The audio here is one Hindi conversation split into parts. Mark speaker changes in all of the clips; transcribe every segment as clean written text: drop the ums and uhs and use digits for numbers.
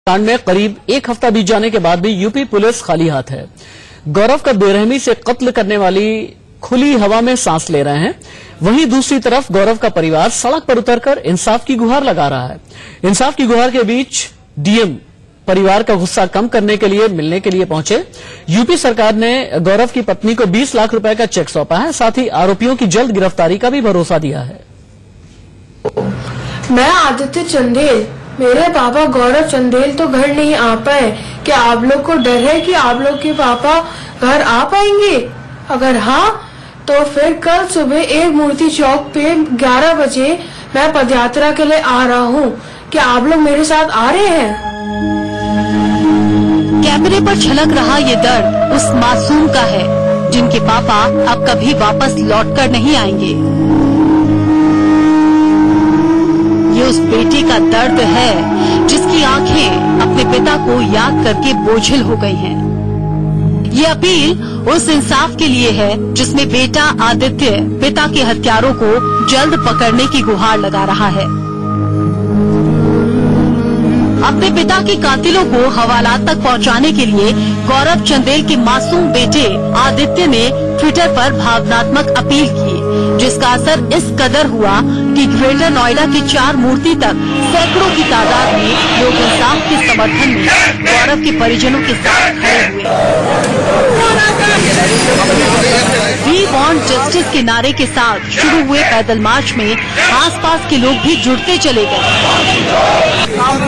Speaker 1: कांड में करीब एक हफ्ता बीत जाने के बाद भी यूपी पुलिस खाली हाथ है। गौरव का बेरहमी से कत्ल करने वाली खुली हवा में सांस ले रहे हैं। वहीं दूसरी तरफ गौरव का परिवार सड़क पर उतरकर इंसाफ की गुहार लगा रहा है। इंसाफ की गुहार के बीच डीएम परिवार का गुस्सा कम करने के लिए मिलने के लिए पहुंचे। यूपी सरकार ने गौरव की पत्नी को 20 लाख रुपए का चेक सौंपा है। साथ ही आरोपियों की जल्द गिरफ्तारी का भी भरोसा दिया है।
Speaker 2: मैं आदित्य चंदेल, मेरे पापा गौरव चंदेल तो घर नहीं आ पाए। क्या आप लोग को डर है कि आप लोग के पापा घर आ पाएंगे? अगर हाँ तो फिर कल सुबह एक मूर्ति चौक पे 11 बजे मैं पदयात्रा के लिए आ रहा हूँ। क्या आप लोग मेरे साथ आ रहे हैं?
Speaker 3: कैमरे पर झलक रहा ये दर्द उस मासूम का है जिनके पापा अब कभी वापस लौटकर नहीं आएंगे। ये उस बेटी का दर्द है जिसकी आंखें अपने पिता को याद करके बोझिल हो गई हैं। ये अपील उस इंसाफ के लिए है जिसमें बेटा आदित्य पिता के हत्यारों को जल्द पकड़ने की गुहार लगा रहा है। अपने पिता के कातिलों को हवालात तक पहुंचाने के लिए गौरव चंदेल के मासूम बेटे आदित्य ने ट्विटर पर भावनात्मक अपील की, जिसका असर इस कदर हुआ कि ग्रेटर नोएडा की 4 मूर्ति तक सैकड़ों की तादाद में लोग इंसाफ के समर्थन में गौरव के परिजनों के साथ खड़े हुए। वी वांट जस्टिस के नारे के साथ शुरू हुए पैदल मार्च में आसपास के लोग भी जुड़ते चले गए।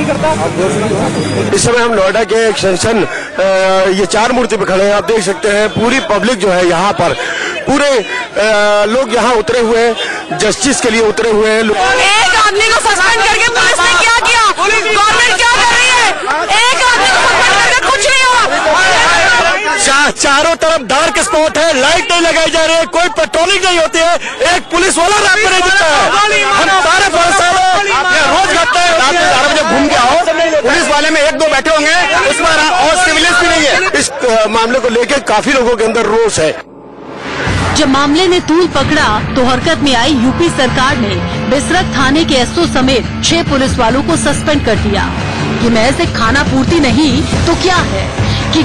Speaker 4: इस समय हम नोएडा के एक्सटेंशन ये 4 मूर्ति पे खड़े हैं। आप देख सकते हैं पूरी पब्लिक जो है यहाँ पर, पूरे लोग यहाँ उतरे हुए हैं, जस्टिस के लिए उतरे हुए हैं।
Speaker 3: एक आदमी को सस्पेंड करके पुलिस ने क्या किया? गवर्नमेंट क्या कर रही है? एक आदमी को सस्पेंड करके कुछ नहीं हुआ।
Speaker 4: चारों तरफ डार्क स्पॉट है, लाइट नहीं लगाई जा रही है, कोई पेट्रोलिंग नहीं होती है, एक पुलिस वाला रात में नहीं दिखता है। हम सारे रोज घटते हैं, रात में 12 बजे घूम के आओ, पुलिस वाले में 1-2 बैठे होंगे, उसमें और सिविलियंस भी नहीं है। इस मामले को लेकर काफी लोगों के अंदर रोष है।
Speaker 3: जब मामले ने तूल पकड़ा तो हरकत में आई यूपी सरकार ने बिसरक थाने के एसओ समेत 6 पुलिस वालों को सस्पेंड कर दिया। कि महज एक खाना पूर्ति नहीं तो क्या है कि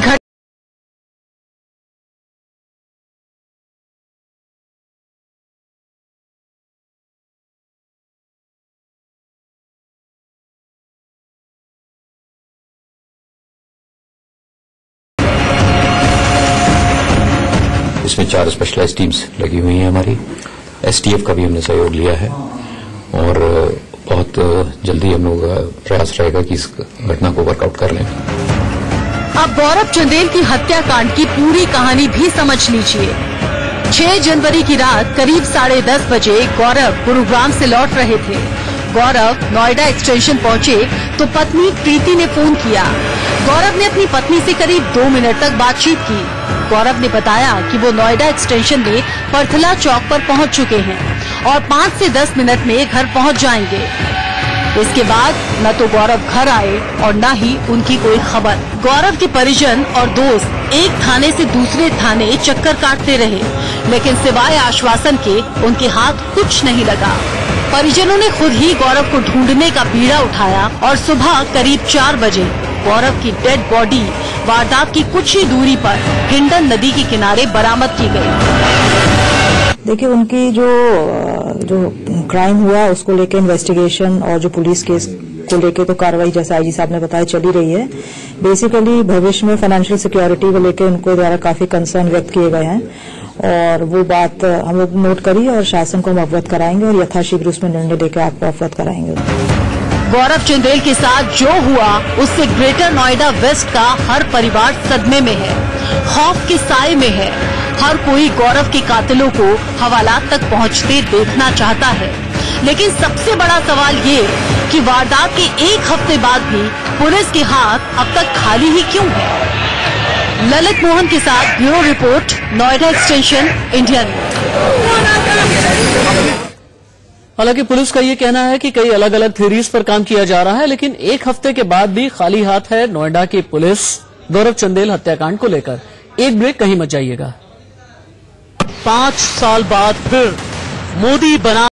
Speaker 5: इसमें 4 स्पेशलाइज्ड टीम्स लगी हुई हैं हमारी। एसटीएफ का भी हमने सहयोग लिया है और बहुत जल्दी हम लोग प्रयास रहेगा कि इस घटना को वर्कआउट कर लें।
Speaker 3: अब गौरव चंदेल की हत्याकांड की पूरी कहानी भी समझ लीजिए। 6 जनवरी की रात करीब 10:30 बजे गौरव गुरुग्राम से लौट रहे थे। गौरव नोएडा एक्सटेंशन पहुंचे तो पत्नी प्रीति ने फोन किया। गौरव ने अपनी पत्नी से करीब 2 मिनट तक बातचीत की। गौरव ने बताया कि वो नोएडा एक्सटेंशन में परथला चौक पर पहुंच चुके हैं और 5 से 10 मिनट में घर पहुंच जाएंगे। इसके बाद न तो गौरव घर आए और न ही उनकी कोई खबर। गौरव के परिजन और दोस्त एक थाने से दूसरे थाने चक्कर काटते रहे, लेकिन सिवाय आश्वासन के उनके हाथ कुछ नहीं लगा। परिजनों ने खुद ही गौरव को ढूंढने का बीड़ा उठाया और सुबह करीब 4 बजे गौरव की डेड बॉडी वारदात की कुछ ही दूरी पर हिंडन नदी के किनारे बरामद की गई।
Speaker 6: देखिए, उनकी जो क्राइम हुआ उसको लेकर इन्वेस्टिगेशन और जो पुलिस केस को लेकर तो कार्रवाई जैसा आईजी साहब ने बताया चली रही है। बेसिकली भविष्य में फाइनेंशियल सिक्योरिटी को लेकर उनको द्वारा काफी कंसर्न व्यक्त किए गए हैं और वो बात हम लोग नोट करी और शासन को हम अवगत कराएंगे और यथाशीघ्र उसमें निर्णय लेकर आपको अवगत कराएंगे।
Speaker 3: गौरव चंदेल के साथ जो हुआ उससे ग्रेटर नोएडा वेस्ट का हर परिवार सदमे में है, खौफ के साए में है। हर कोई गौरव के कातिलों को हवालात तक पहुंचते देखना चाहता है, लेकिन सबसे बड़ा सवाल ये कि वारदात के 1 हफ्ते बाद भी पुलिस के हाथ अब तक खाली ही क्यों है। ललित मोहन के साथ bureau report, Noida extension, India news.
Speaker 1: हालांकि पुलिस का ये कहना है कि कई अलग अलग थ्योरीज पर काम किया जा रहा है, लेकिन 1 हफ्ते के बाद भी खाली हाथ है नोएडा की पुलिस गौरव चंदेल हत्याकांड को लेकर। एक ब्रेक, कहीं मत जाइएगा। 5 साल बाद फिर मोदी बना